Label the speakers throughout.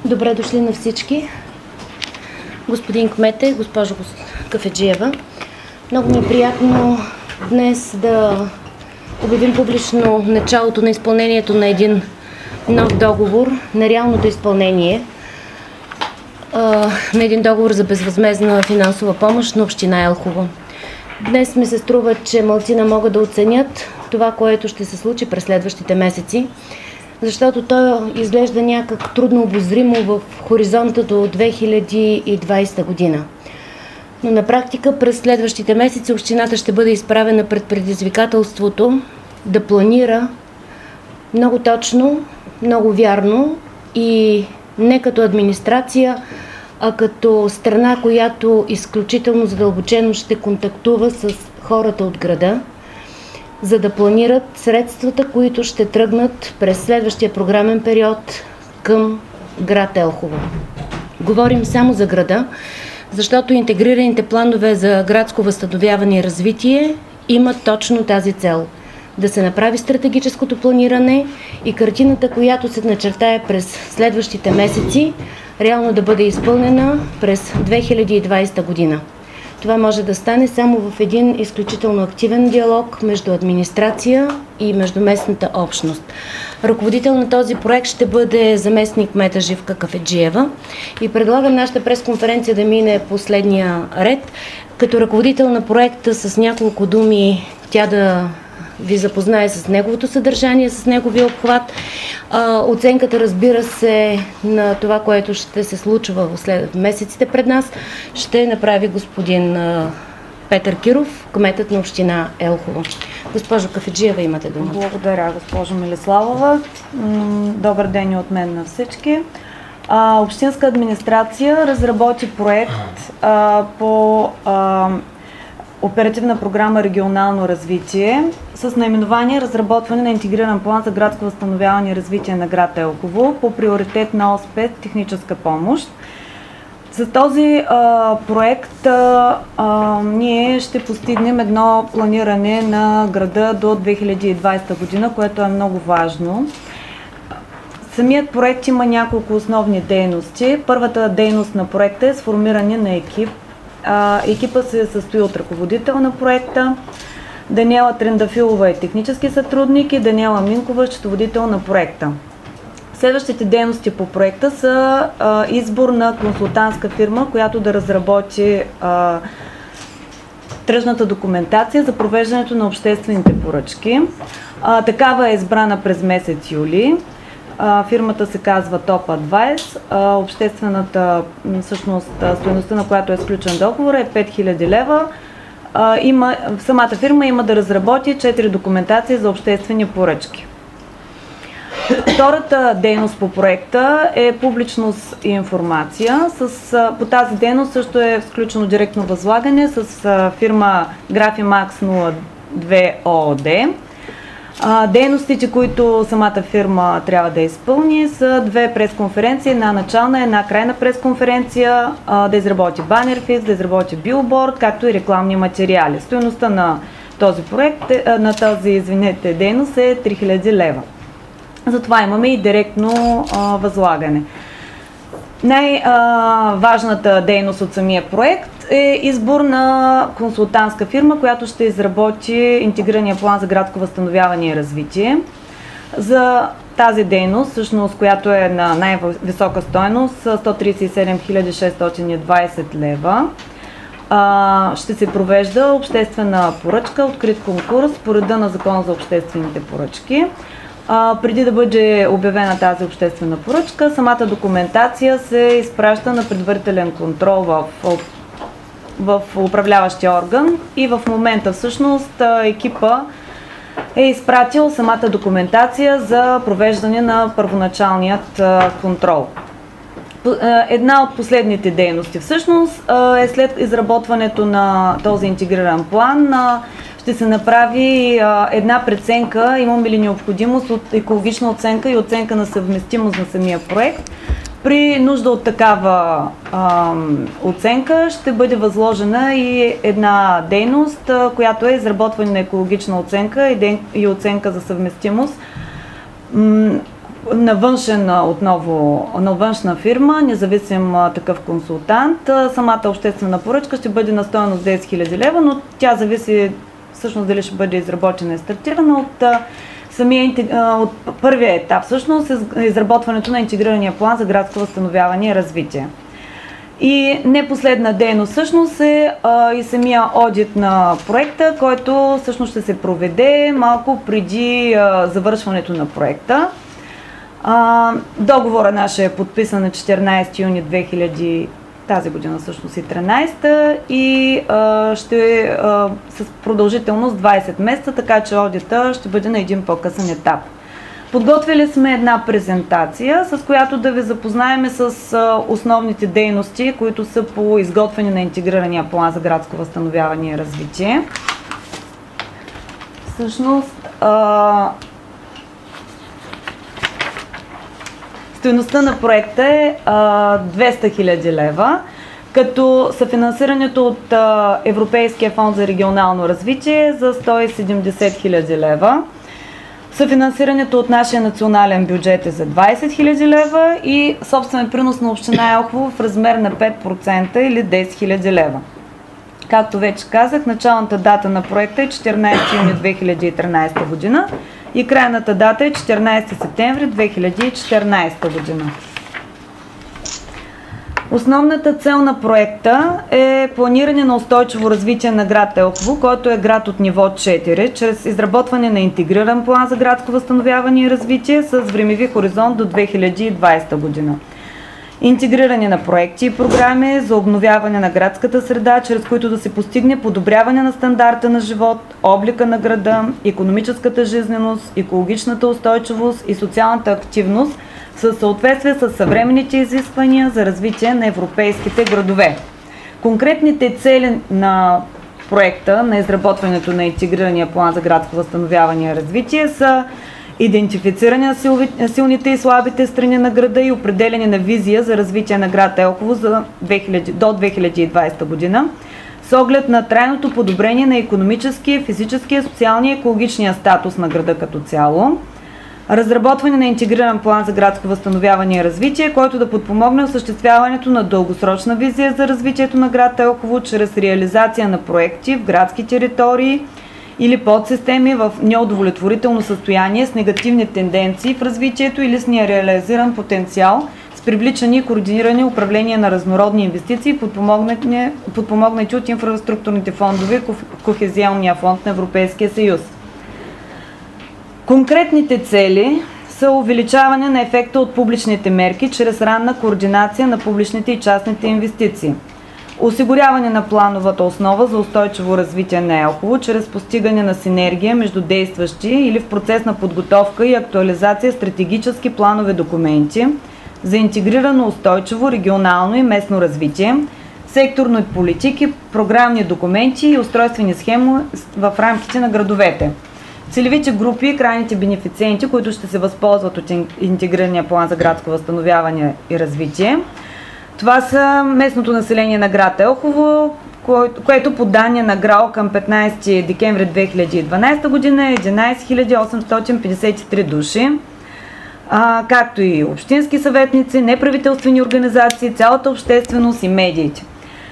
Speaker 1: Добре дошли на всички. Господин кмете, госпожо Кафеджиева, много ми е приятно днес да обявим публично началото на изпълнението на един нов договор, на реалното изпълнение на един договор за безвъзмездна финансова помощ на община Елхово. Днес ми се струва, че малцина могат да оценят това, което ще се случи през следващите месеци, защото то изглежда някак трудно обозримо в хоризонта до 2020 година. Но на практика през следващите месеци общината ще бъде изправена пред предизвикателството да планира много точно, много вярно и не като администрация, а като страна, която изключително задълбочено ще контактува с хората от града, за да планират средствата, които ще тръгнат през следващия програмен период към град Елхово. Говорим само за града, защото интегрираните планове за градско възстановяване и развитие имат точно тази цел – да се направи стратегическото планиране и картината, която се начертае през следващите месеци, реално да бъде изпълнена през 2020 година. Това може да стане само в един изключително активен диалог между администрация и между местната общност. Ръководител на този проект ще бъде заместник-кмета Живка Кафеджиева и предлагам нашата пресконференция да мине последния ред. Като ръководител на проекта с няколко думи тя да ви запознае с неговото съдържание, с неговия обхват. Оценката, разбира се, на това, което ще се случва в месеците пред нас, ще направи господин Петър Киров, кметът на община Елхово. Госпожо Кафеджиева, имате думата.
Speaker 2: Благодаря, госпожо Милиславова. Добър ден и от мен на всички. Общинска администрация разработи проект по Оперативна програма регионално развитие с наименование Разработване на интегриран план за градско възстановяване и развитие на град Елхово по приоритет на ОСП техническа помощ. За този проект ние ще постигнем едно планиране на града до 2020 година, което е много важно. Самият проект има няколко основни дейности. Първата дейност на проекта е сформиране на екип. Екипа се състои от ръководител на проекта, Даниела Трендафилова е технически сътрудник и Даниела Минкова счетоводител на проекта. Следващите дейности по проекта са избор на консултантска фирма, която да разработи тръжната документация за провеждането на обществените поръчки. Такава е избрана през месец юли. Фирмата се казва Top Advice. Обществената, всъщност, стойността, на която е сключен договор, е 5000 лева. Самата фирма има да разработи 4 документации за обществени поръчки. Втората дейност по проекта е публичност и информация. По тази дейност също е включено директно възлагане с фирма Graphimax 02 ООД. Дейностите, които самата фирма трябва да изпълни, са 2 пресконференции, една начална, една крайна пресконференция, да изработи банерфикс, да изработи билборд, както и рекламни материали. Стойността на този проект, дейност е 3000 лева. Затова имаме и директно възлагане. Най-важната дейност от самия проект е избор на консултантска фирма, която ще изработи интегрирания план за градско възстановяване и развитие. За тази дейност, всъщност, която е на най-висока стойност, 137 620 лева, ще се провежда обществена поръчка, открит конкурс по реда на Закона за обществените поръчки. Преди да бъде обявена тази обществена поръчка, самата документация се изпраща на предварителен контрол в управляващия орган и в момента всъщност екипа е изпратил самата документация за провеждане на първоначалният контрол. Една от последните дейности всъщност е след изработването на този интегриран план ще се направи една преценка, имаме ли необходимост от екологична оценка и оценка на съвместимост на самия проект. При нужда от такава оценка ще бъде възложена и една дейност, която е изработване на екологична оценка и оценка за съвместимост на външна фирма, независим такъв консултант. Самата обществена поръчка ще бъде на стойност 10 000 лева, но тя зависи всъщност дали ще бъде изработена и стартирана от първия етап, всъщност изработването на интегрирания план за градско възстановяване и развитие. И не последна дейност всъщност е и самия одит на проекта, който всъщност ще се проведе малко преди завършването на проекта. Договора наш е подписан на 14 юни 2000 тази година всъщност и 13 и ще е с продължителност 20 месеца, така че одита ще бъде на един по-късен етап. Подготвили сме една презентация, с която да ви запознаем с основните дейности, които са по изготвяне на интегрирания план за градско възстановяване и развитие. Всъщност, стойността на проекта е 200 000 лева, като съфинансирането от Европейския фонд за регионално развитие е за 170 000 лева. Съфинансирането от нашия национален бюджет е за 20 000 лева и собствен принос на община Елхово в размер на 5% или 10 000 лева. Както вече казах, началната дата на проекта е 14 юни 2013 година и крайната дата е 14 септември 2014 година. Основната цел на проекта е планиране на устойчиво развитие на град Елхово, който е град от ниво 4, чрез изработване на интегриран план за градско възстановяване и развитие с времеви хоризонт до 2020 година. Интегриране на проекти и програми за обновяване на градската среда, чрез които да се постигне подобряване на стандарта на живот, облика на града, икономическата жизненост, екологичната устойчивост и социалната активност в съответствие с съвременните изисквания за развитие на европейските градове. Конкретните цели на проекта на изработването на интегрирания план за градско възстановяване и развитие са идентифициране на силните и слабите страни на града и определяне на визия за развитие на град Елхово до 2020 година, с оглед на трайното подобрение на икономическия, физическия, социалния и екологичния статус на града като цяло. Разработване на интегриран план за градско възстановяване и развитие, който да подпомогне осъществяването на дългосрочна визия за развитието на град Елхово чрез реализация на проекти в градски територии или подсистеми в неудовлетворително състояние с негативни тенденции в развитието или с нереализиран потенциал, с привличане и координиране управление на разнородни инвестиции, подпомогнати от инфраструктурните фондове и Кохезионния фонд на Европейския съюз. Конкретните цели са увеличаване на ефекта от публичните мерки чрез ранна координация на публичните и частните инвестиции. Осигуряване на плановата основа за устойчиво развитие на Елхово чрез постигане на синергия между действащи или в процес на подготовка и актуализация стратегически планове документи за интегрирано устойчиво регионално и местно развитие, секторни политики, програмни документи и устройствени схеми в рамките на градовете. Целевите групи и крайните бенефициенти, които ще се възползват от интегрирания план за градско възстановяване и развитие. Това са местното население на град Елхово, което по данни на ГРАО към 15 декември 2012 година е 11 853 души, както и общински съветници, неправителствени организации, цялата общественост и медиите.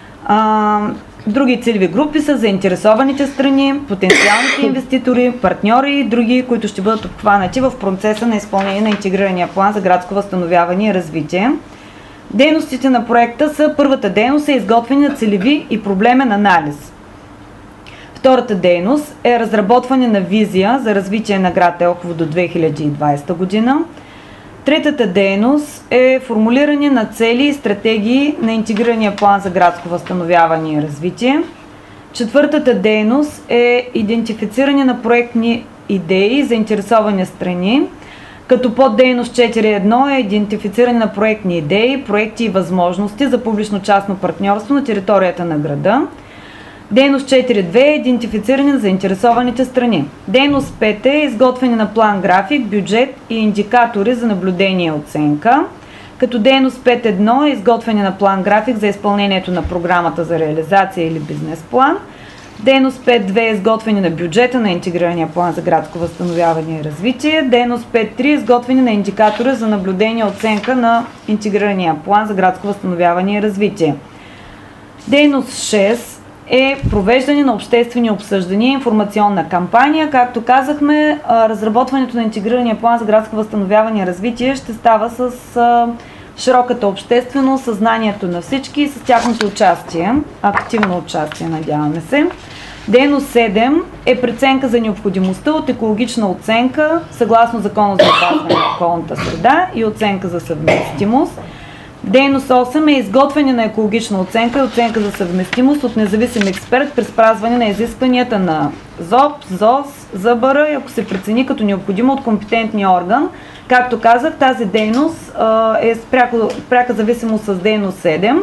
Speaker 2: Други целеви групи са заинтересованите страни, потенциалните инвеститори, партньори и други, които ще бъдат обхванати в процеса на изпълнение на интегрирания план за градско възстановяване и развитие. Дейностите на проекта са: първата дейност е изготвяне на целеви и проблемен анализ. Втората дейност е разработване на визия за развитие на град Елхово до 2020 година. Третата дейност е формулиране на цели и стратегии на интегрирания план за градско възстановяване и развитие. Четвъртата дейност е идентифициране на проектни идеи и заинтересовани страни, като поддейност 4.1 е идентифициране на проектни идеи, проекти и възможности за публично-частно партньорство на територията на града. Дейност 4.2 е идентифициране на заинтересованите страни. Дейност 5 е изготвяне на план график, бюджет и индикатори за наблюдение и оценка. Като дейност 5.1 е изготвяне на план график за изпълнението на програмата за реализация или бизнес план. Дейност 5.2 е изготвяне на бюджета на интегрирания план за градско възстановяване и развитие. Дейност 5.3 е изготвяне на индикатори за наблюдение и оценка на интегрирания план за градско възстановяване и развитие. Дейност 6 е провеждане на обществени обсъждания и информационна кампания. Както казахме, разработването на интегрирания план за градско възстановяване и развитие ще става с широката общественост, съзнанието на всички и с тяхното участие, активно участие, надяваме се. Дейност 7 е преценка за необходимостта от екологична оценка, съгласно Закона за опазване на околната среда и оценка за съвместимост. Дейност 8 е изготвяне на екологична оценка и оценка за съвместимост от независим експерт при спазване на изискванията на ЗОП, ЗОС, ЗБР и ако се прецени като необходимо от компетентния орган. Както казах, тази дейност е с пряка зависимост с дейност 7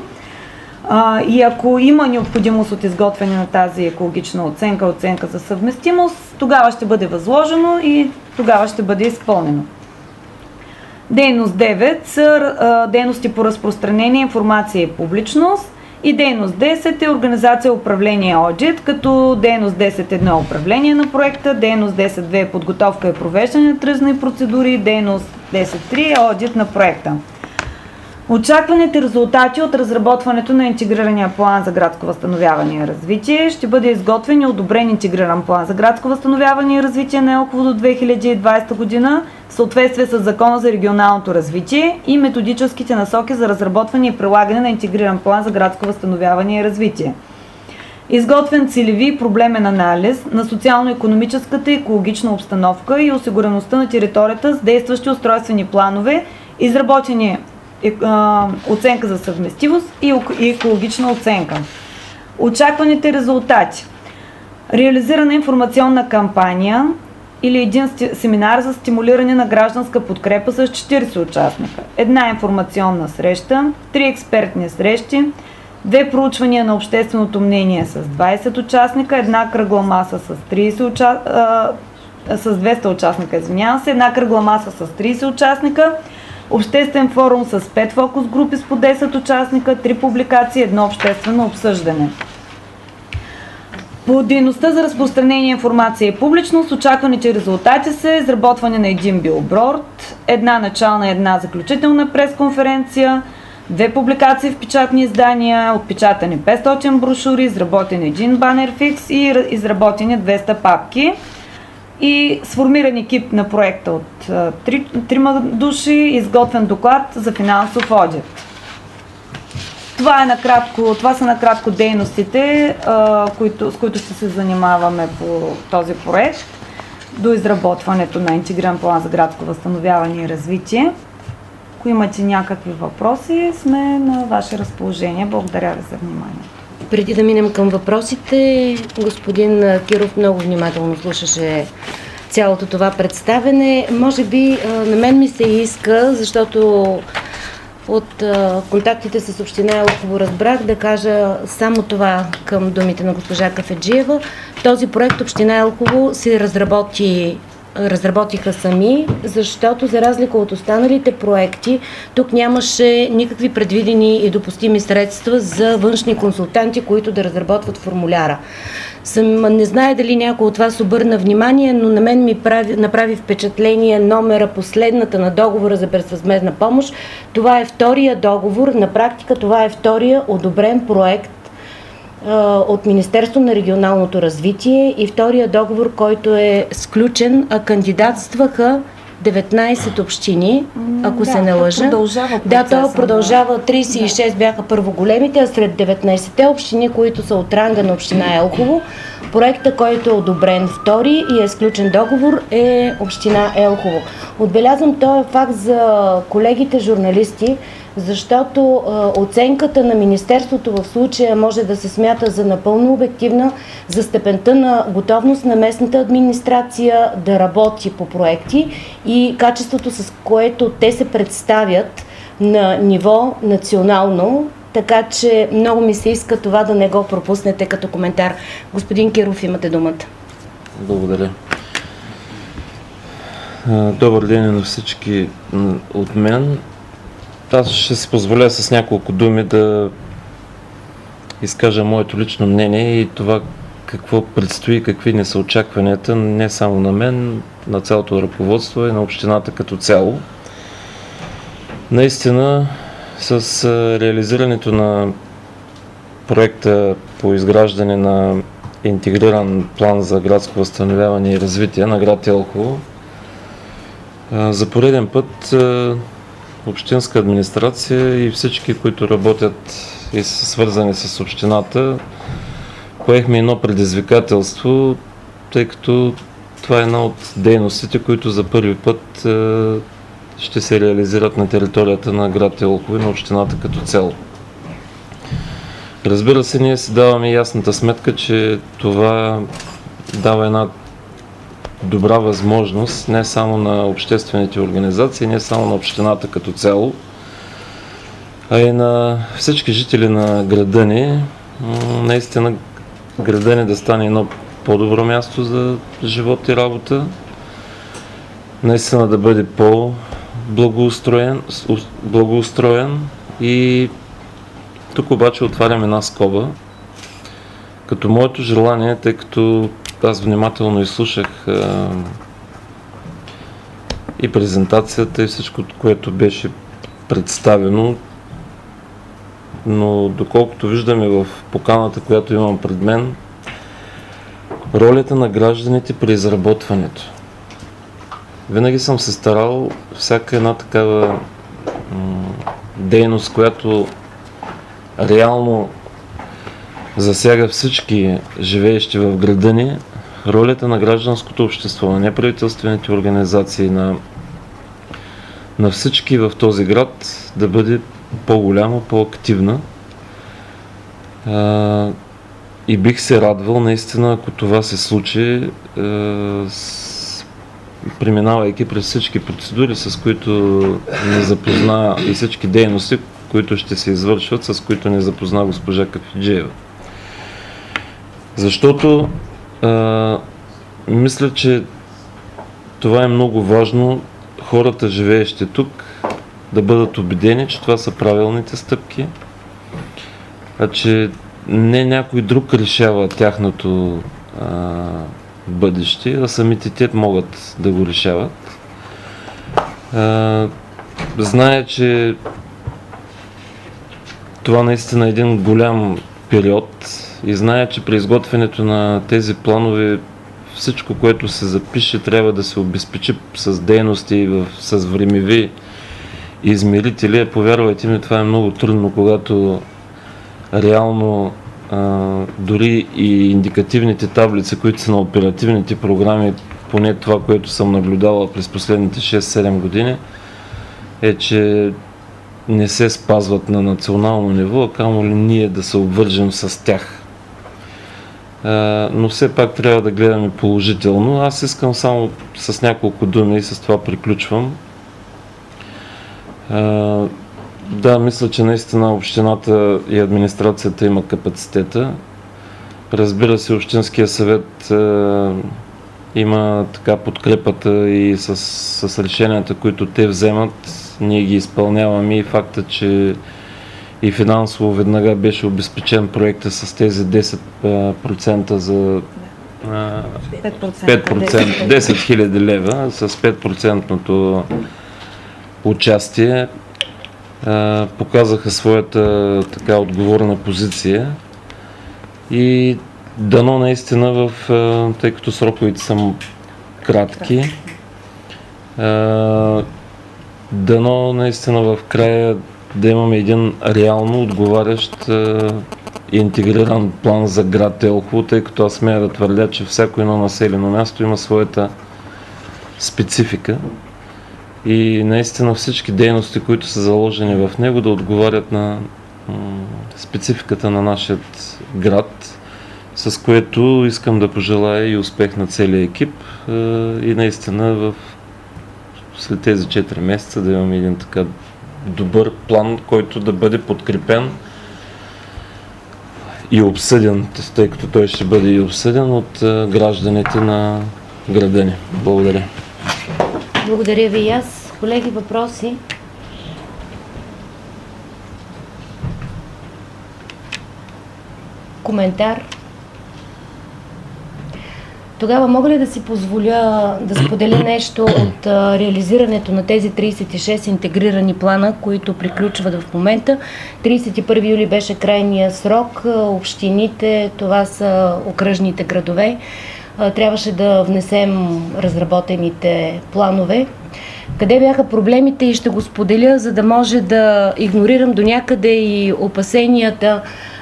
Speaker 2: и ако има необходимост от изготвяне на тази екологична оценка, оценка за съвместимост, тогава ще бъде възложено и тогава ще бъде изпълнено. Дейност 9 са дейности по разпространение, информация и публичност и дейност 10 е организация, управление и одит, като дейност 10.1 е управление на проекта, дейност 10.2 е подготовка и провеждане на тръжни процедури, дейност 10.3 е одит на проекта. Очакваните резултати от разработването на интегрирания план за градско възстановяване и развитие ще бъде изготвен и одобрен интегриран план за градско възстановяване и развитие на Елхово до 2020 година в съответствие с Закона за регионалното развитие и методическите насоки за разработване и прилагане на интегриран план за градско възстановяване и развитие. Изготвен целеви и проблемен анализ на социално-икономическата и екологична обстановка и осигуреността на територията с действащи устройствени планове, изработени оценка за съвместимост и екологична оценка. Очакваните резултати. Реализирана информационна кампания или един семинар за стимулиране на гражданска подкрепа с 40 участника. Една информационна среща, 3 експертни срещи, 2 проучвания на общественото мнение с 20 участника, една кръгла маса с 200 участника, една кръгла маса с 30 участника, обществен форум с 5 фокус групи с по 10 участника, 3 публикации, едно обществено обсъждане. По дейността за разпространение, информация и публичност, очакваните резултати са изработване на един билборд, една начална и една заключителна пресконференция, 2 публикации в печатни издания, отпечатани 500 брошури, изработен един банер фикс и изработени 200 папки. И сформиран екип на проекта от 3 души, изготвен доклад за финансов одит. Това са накратко дейностите, с които ще се занимаваме по този проект до изработването на интегриран план за градско възстановяване и развитие. Ако имате някакви въпроси, сме на ваше разположение. Благодаря ви за вниманието.
Speaker 1: Преди да минем към въпросите, господин Киров много внимателно слушаше цялото това представене. Може би на мен ми се иска, защото от контактите с община Елхово разбрах, да кажа само това към думите на госпожа Кафеджиева. Този проект община Елхово се разработиха сами, защото за разлика от останалите проекти, тук нямаше никакви предвидени и допустими средства за външни консултанти, които да разработват формуляра. Не знае дали някой от вас обърна внимание, но на мен ми направи впечатление номера последната на договора за безвъзмездна помощ. Това е втория договор, на практика това е втория одобрен проект от Министерство на регионалното развитие и втория договор, който е сключен, кандидатстваха 19 общини, ако се не лъжа. То продължава. 36 бяха първо големите, а сред 19-те общини, които са от ранга на община Елхово, проекта, който е одобрен втори и е сключен договор, е община Елхово. Отбелязвам този факт за колегите журналисти, защото оценката на Министерството в случая може да се смята за напълно обективна за степента на готовност на местната администрация да работи по проекти и качеството, с което те се представят на ниво национално, така че много ми се иска това да не го пропуснете като коментар. Господин Киров, имате думата.
Speaker 3: Благодаря. Добър ден на всички от мен. Аз ще си позволя с няколко думи да изкажа моето лично мнение и това какво предстои, какви не са очакванията не само на мен, на цялото ръководство и на общината като цяло. Наистина, с реализирането на проекта по изграждане на интегриран план за градско възстановяване и развитие на град Елхово, за пореден път общинска администрация и всички, които работят и са свързани с общината, поехме едно предизвикателство, тъй като това е една от дейностите, които за първи път ще се реализират на територията на град Елхово и на общината като цяло. Разбира се, ние си даваме ясната сметка, че това дава една добра възможност не само на обществените организации, не само на общината като цяло, а и на всички жители на града ни. Наистина града ни да стане едно по-добро място за живот и работа, наистина да бъде по-благоустроен и тук обаче отварям една скоба, като моето желание, тъй като аз внимателно изслушах и презентацията и всичко, което беше представено, но доколкото виждаме в поканата, която имам пред мен, ролята на гражданите при изработването. Винаги съм се старал всяка една такава дейност, която реално засяга всички живеещи в града ни, ролята на гражданското общество, на неправителствените организации, на всички в този град да бъде по-голяма, по-активна. И бих се радвал наистина, ако това се случи, преминавайки през всички процедури, с които ни запозна и всички дейности, които ще се извършват, с които ни запозна госпожа Кафеджиева. Защото мисля, че това е много важно хората, живеещи тук, да бъдат убедени, че това са правилните стъпки, а че не някой друг решава тяхното бъдеще, а самите те могат да го решават. Зная, че това наистина е един голям период и зная, че при изготвянето на тези планове всичко, което се запише, трябва да се обезпечи с дейности, с времеви измерители. Повярвайте ми, това е много трудно, когато реално дори и индикативните таблици, които са на оперативните програми, поне това, което съм наблюдавал през последните 6-7 години, е, че не се спазват на национално ниво, а камо ли ние да се обвържем с тях. Но все пак трябва да гледаме положително. Аз искам само с няколко думи и с това приключвам. Да, мисля, че наистина общината и администрацията има капацитета. Разбира се, Общинския съвет има така подкрепата и с решенията, които те вземат. Ние ги изпълняваме и факта, че и финансово веднага беше обезпечен проекта с тези 10% за 5%, 10 000 лева с 5% участие. Показаха своята така отговорна позиция и дано наистина тъй като сроковете са кратки, дано наистина в края да имаме един реално отговарящ интегриран план за град Елхово, тъй като аз смея да твърдя, че всяко едно населено място има своята специфика и наистина всички дейности, които са заложени в него, да отговарят на спецификата на нашия град, с което искам да пожелая и успех на целия екип и наистина след тези 4 месеца да имаме един така добър план, който да бъде подкрепен и обсъден, тъй като той ще бъде и обсъден от гражданите на града ни. Благодаря.
Speaker 1: Благодаря ви и аз. Колеги, въпроси? Коментар? Тогава мога ли да си позволя да споделя нещо от реализирането на тези 36 интегрирани плана, които приключват в момента? 31 юли беше крайния срок. Общините, това са окръжните градове, трябваше да внесем разработените планове. Къде бяха проблемите и ще го споделя, за да може да игнорирам до някъде и опасенията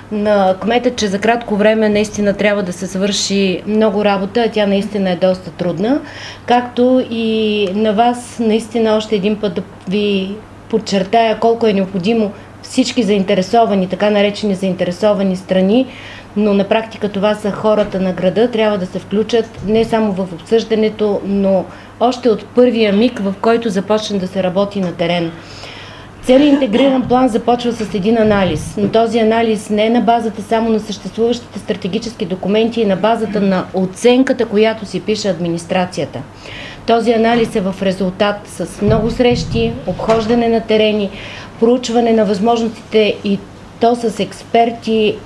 Speaker 1: на кмета, че за кратко време наистина трябва да се свърши много работа, а тя наистина е доста трудна. Както и на вас наистина още един път да ви подчертая колко е необходимо всички заинтересовани, така наречени заинтересовани страни, но на практика това са хората на града, трябва да се включат не само в обсъждането, но още от първия миг, в който започне да се работи на терен. Целият интегриран план започва с един анализ, но този анализ не е на базата само на съществуващите стратегически документи, и на базата на оценката, която си пише администрацията. Този анализ е в резултат с много срещи, обхождане на терени, проучване на възможностите, и то с експерти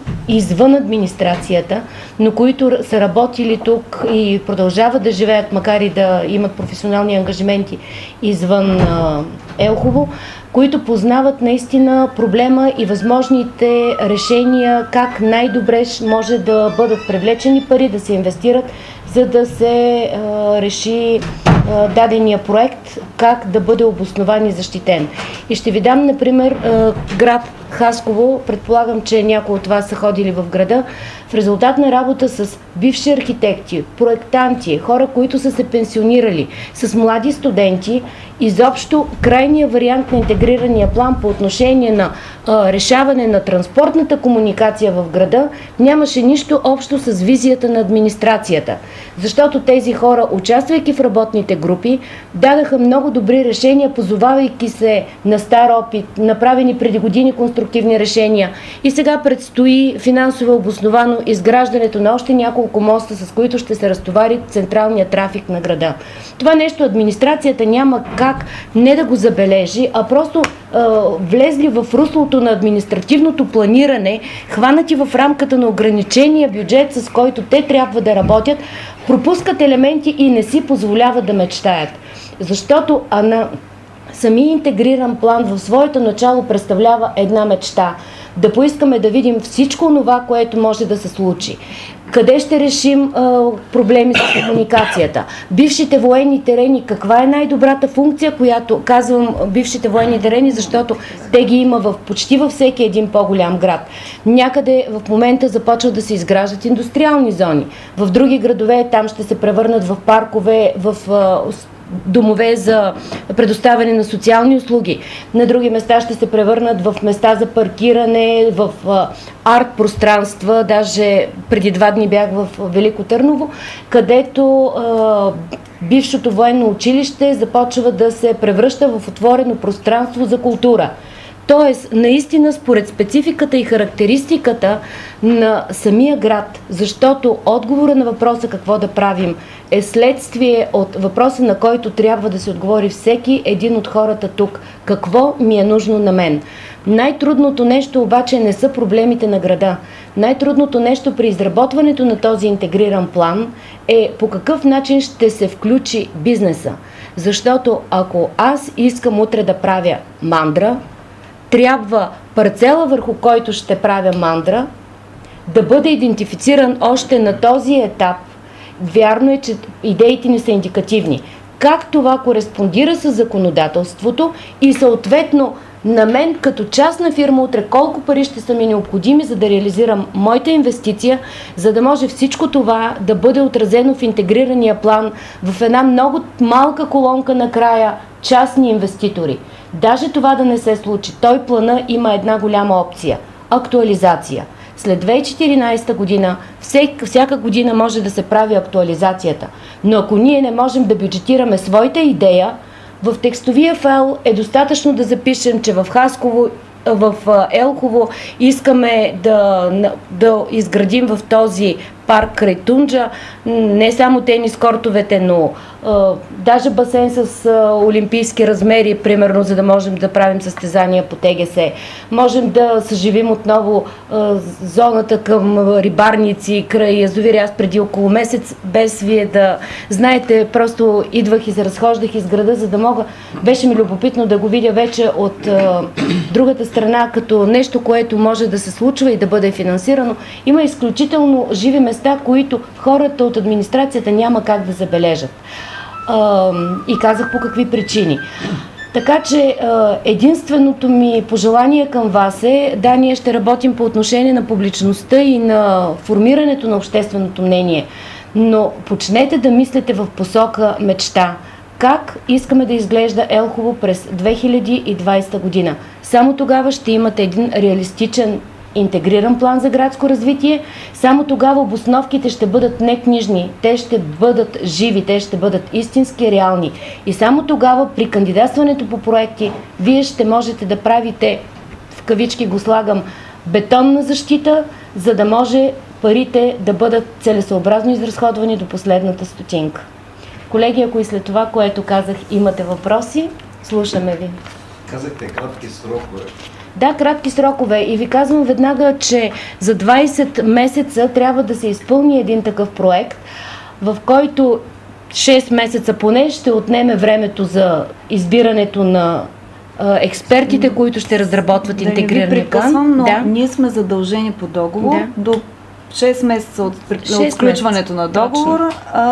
Speaker 1: извън администрацията, но които са работили тук и продължават да живеят, макар и да имат професионални ангажименти извън Елхово, които познават наистина проблема и възможните решения, как най-добре може да бъдат привлечени пари, да се инвестират, за да се реши дадения проект, как да бъде обоснован и защитен. И ще ви дам, например, град Хасково. Предполагам, че някои от вас са ходили в града. В резултат на работа с бивши архитекти, проектанти, хора, които са се пенсионирали, с млади студенти, изобщо крайният вариант на интегрирания план по отношение на решаване на транспортната комуникация в града нямаше нищо общо с визията на администрацията. Защото тези хора, участвайки в работните групи, дадаха много добри решения, позовавайки се на стар опит, направени преди години конструктивни решения. И сега предстои финансово обосновано изграждането на още няколко моста, с които ще се разтовари централния трафик на града. Това нещо администрацията няма как не да го забележи, а просто влезли в руслото на административното планиране, хванати в рамката на ограничения бюджет, с който те трябва да работят, пропускат елементи и не си позволяват да мечтаят. Защото самия интегриран план в своето начало представлява една мечта. Да поискаме да видим всичко това, което може да се случи. Къде ще решим проблеми с комуникацията? Бившите военни терени, каква е най-добрата функция, която казвам бившите военни терени, защото те ги има почти във всеки един по-голям град. Някъде в момента започват да се изграждат индустриални зони. В други градове там ще се превърнат в паркове, в домове за предоставяне на социални услуги. На други места ще се превърнат в места за паркиране, в арт пространства. Даже преди 2 дни бях в Велико Търново, където бившото военно училище започва да се превръща в отворено пространство за култура. Тоест, наистина според спецификата и характеристиката на самия град, защото отговора на въпроса какво да правим е следствие от въпроса, на който трябва да се отговори всеки един от хората тук. Какво ми е нужно на мен? Най-трудното нещо обаче не са проблемите на града. Най-трудното нещо при изработването на този интегриран план е по какъв начин ще се включи бизнеса. Защото ако аз искам утре да правя мандра, трябва парцела, върху който ще правя мандра, да бъде идентифициран още на този етап. Вярно е, че идеите ни са индикативни. Как това кореспондира с законодателството и съответно на мен като частна фирма утре колко пари ще са ми необходими, за да реализирам моята инвестиция, за да може всичко това да бъде отразено в интегрирания план в една много малка колонка накрая частни инвеститори. Даже това да не се случи, плана има една голяма опция – актуализация. След 2014 година, всяка година може да се прави актуализацията. Но ако ние не можем да бюджетираме своята идея, в текстовия файл е достатъчно да запишем, че в Хасково, в Елхово искаме да изградим в този парк край Тунджа, не само тенис кортовете, но даже басейн с олимпийски размери, примерно, за да можем да правим състезания по ТГС. Можем да съживим отново зоната към рибарници край язовири. Аз преди около месец, без вие да знаете, просто идвах и се разхождах из града, за да мога. Беше ми любопитно да го видя вече от другата страна, като нещо, което може да се случва и да бъде финансирано. Има изключително живи места, които хората от администрацията няма как да забележат. И казах по какви причини. Така че единственото ми пожелание към вас е, да, ние ще работим по отношение на публичността и на формирането на общественото мнение, но почнете да мислите в посока мечта. Как искаме да изглежда Елхово през 2020 година? Само тогава ще имате един реалистичен интегриран план за градско развитие, само тогава обосновките ще бъдат не книжни, те ще бъдат живи, те ще бъдат истински, реални. И само тогава при кандидатстването по проекти вие ще можете да правите, в кавички го слагам, бетонна защита, за да може парите да бъдат целесъобразно изразходвани до последната стотинка. Колеги, ако и след това, което казах, имате въпроси, слушаме ви.
Speaker 4: Казахте кратки срокове.
Speaker 1: Да, кратки срокове. И ви казвам веднага, че за 20 месеца трябва да се изпълни един такъв проект, в който 6 месеца поне ще отнеме времето за избирането на експертите, които ще разработват интегрирания план.
Speaker 2: Но ние сме задължени по договор до 6 месеца от сключването на договор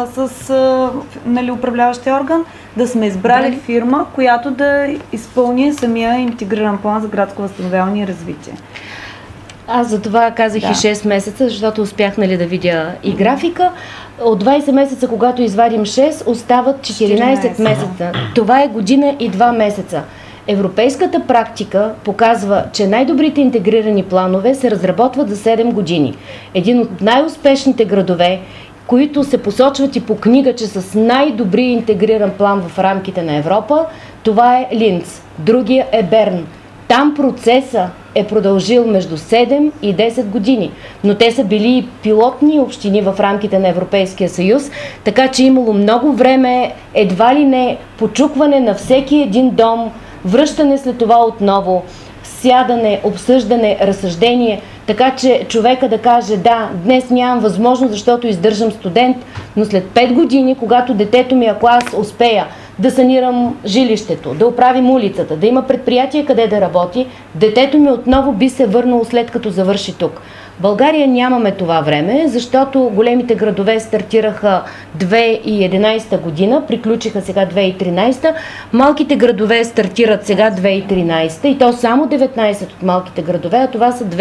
Speaker 2: с управляващия орган да сме избрали фирма, която да изпълни самия интегриран план за градско възстановяване и развитие.
Speaker 1: Аз за това казах и 6 месеца, защото успях да видя и графика. От 20 месеца, когато извадим 6, остават 14 месеца. Това е година и 2 месеца. Европейската практика показва, че най-добрите интегрирани планове се разработват за 7 години. Един от най-успешните градове, които се посочват и по книга, че с най-добри интегриран план в рамките на Европа, това е Линц. Другия е Берн. Там процеса е продължил между 7 и 10 години, но те са били пилотни общини в рамките на Европейския съюз, така че имало много време, едва ли не почукване на всеки един дом, връщане след това отново, сядане, обсъждане, разсъждение, така че човека да каже, да, днес нямам възможност, защото издържам студент, но след 5 години, когато детето ми, ако аз успея да санирам жилището, да оправим улицата, да има предприятие къде да работи, детето ми отново би се върнало след като завърши тук. В България нямаме това време, защото големите градове стартираха 2011 година, приключиха сега 2013, малките градове стартират сега 2013 и то само 19 от малките градове, а това са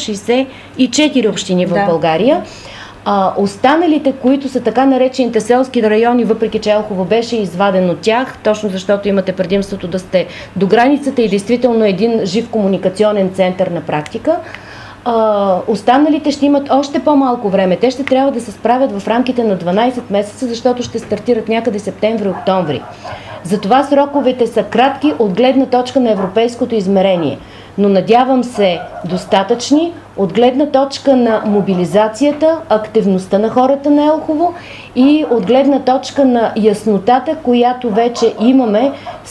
Speaker 1: 264 общини в България. Останалите, които са така наречените селски райони, въпреки че Елхово беше изваден от тях, точно защото имате предимството да сте до границата и действително един жив комуникационен център на практика, останалите ще имат още по-малко време. Те ще трябва да се справят в рамките на 12 месеца, защото ще стартират някъде септември-октомври. Затова сроковете са кратки от гледна точка на европейското измерение, но надявам се достатъчни от гледна точка на мобилизацията, активността на хората на Елхово и от гледна точка на яснотата, която вече имаме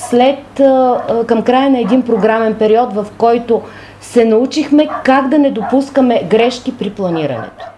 Speaker 1: към края на един програмен период, в който се научихме как да не допускаме грешки при планирането.